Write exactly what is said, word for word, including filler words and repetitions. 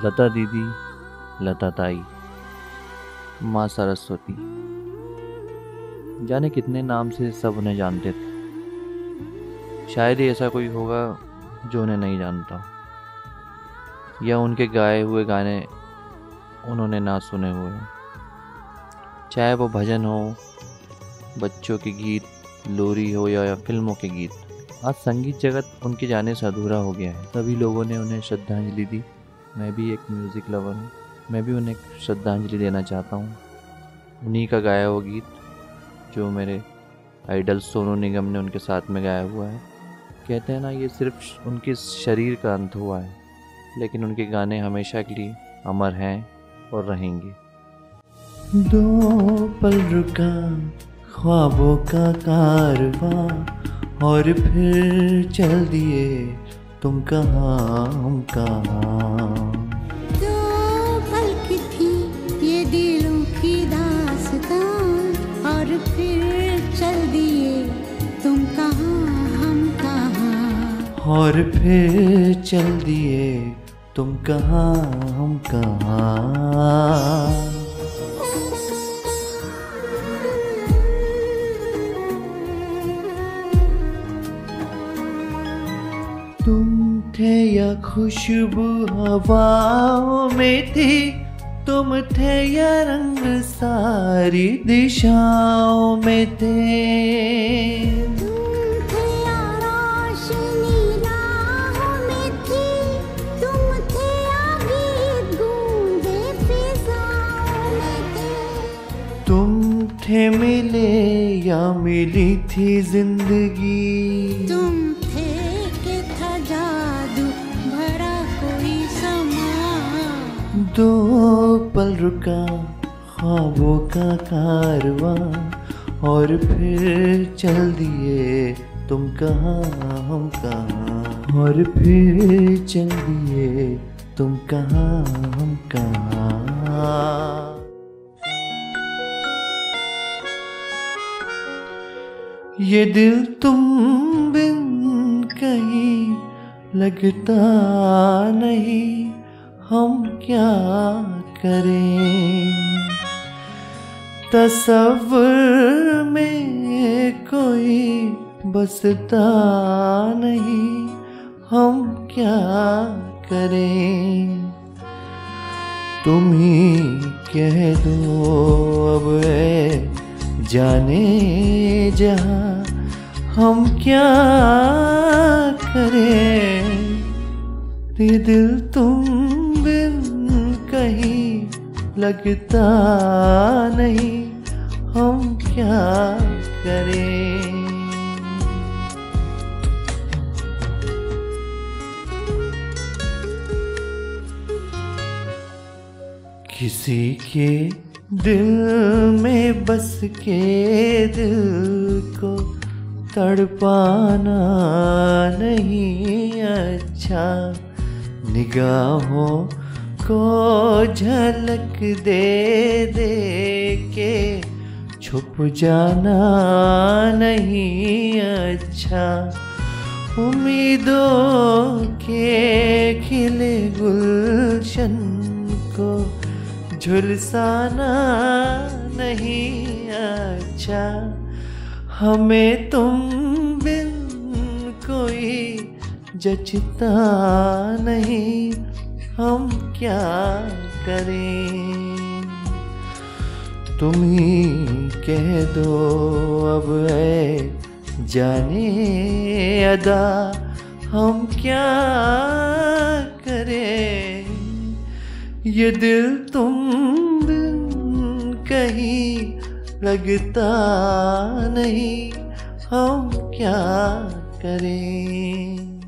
लता दीदी, लता ताई, माँ सरस्वती, जाने कितने नाम से सब उन्हें जानते थे। शायद ही ऐसा कोई होगा जो उन्हें नहीं जानता, या उनके गाए हुए गाने उन्होंने ना सुने हुए हों। चाहे वो भजन हो, बच्चों के गीत, लोरी हो या, या फिल्मों के गीत। आज संगीत जगत उनके जाने से अधूरा हो गया है। सभी लोगों ने उन्हें श्रद्धांजलि दी। मैं भी एक म्यूज़िक लवर हूँ, मैं भी उन्हें श्रद्धांजलि देना चाहता हूँ। उन्हीं का गाया हुआ गीत जो मेरे आइडल सोनू निगम ने उनके साथ में गाया हुआ है। कहते हैं ना, ये सिर्फ उनके शरीर का अंत हुआ है, लेकिन उनके गाने हमेशा के लिए अमर हैं और रहेंगे। दो पल रुका ख्वाबों का कारवां, और फिर चल दिए तुम कहाँ हम कहाँ। दो पल की थी ये दिलों की दास्तां, और फिर चल दिए तुम कहाँ हम कहाँ। और फिर चल दिए तुम कहाँ हम कहाँ। तुम थे या खुशबू हवाओं में थी, तुम थे या रंग सारी दिशाओं में थे। तुम थे या रोशनी राहों में थी, तुम थे या गीत गूंजे फिजाओं में थे। तुम थे मिले या मिली थी जिंदगी। तुम थे कि था जादू भरा कोई समा। दो पल रुका ख्वाबों का कारवां, और फिर चल दिए तुम कहाँ हम कहाँ। और फिर चल दिए तुम कहाँ हम कहाँ। ये दिल तुम बिन कहीं लगता नहीं, हम क्या करें। तसव्वुर में कोई बसता नहीं, हम क्या करें। तुम ही कह दो अब ए जाने जहां, हम क्या करें। ये दिल तुम बिन कहीं लगता नहीं, हम क्या करें। किसी के दिल में बस के दिल को तड़पाना नहीं अच्छा। निगाहों को झलक दे दे के छुप जाना नहीं अच्छा। उम्मीदों के खिले गुलशन को झुलसाना नहीं अच्छा। हमें तुम बिन कोई जचता नहीं, हम क्या करें। तुम ही कह दो अब है जाने अदा, हम क्या करें। ये दिल तुम बिन कहीं लगता नहीं, हम क्या करें।